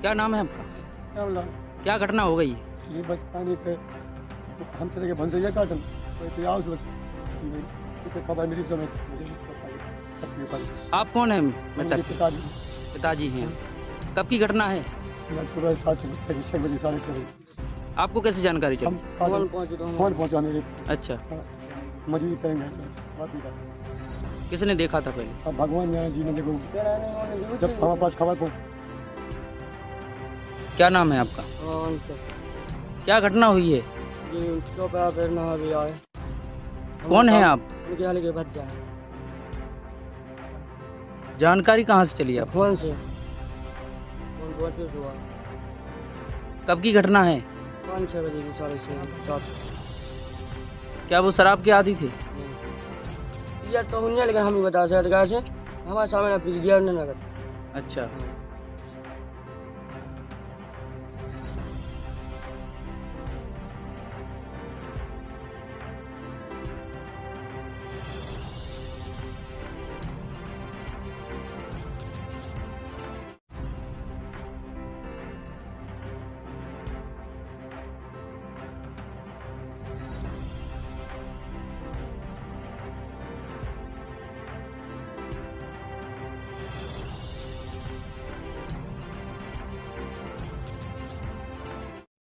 क्या नाम है आपका? श्यामलाल। क्या घटना हो गई? ये बचपन पे हम चले गए भंसैया काटन तो आओ उसको खबर मिली समय मुझे आप कौन है? मेरे पिताजी पिताजी हैं। कब की घटना है? सुबह 6 बजे 6:30 आपको कैसे जानकारी चली? फोन पहुँचा मेरे। अच्छा, मजदूरी करेंगे बात नहीं किसने देखा था पहले? अब भगवान जी ने देखो जब हमारे पास खबर पहुँच। क्या नाम है आपका? क्या घटना हुई है? कौन है आप? जानकारी कहाँ से चली आप? फोन से कब की घटना है? 5-6 बजे की 6:30 क्या वो शराब के आदी थे? या तो नहीं, लेकिन हम ही बता सकते कैसे हमारे सामने पी दिया उन्होंने। अच्छा,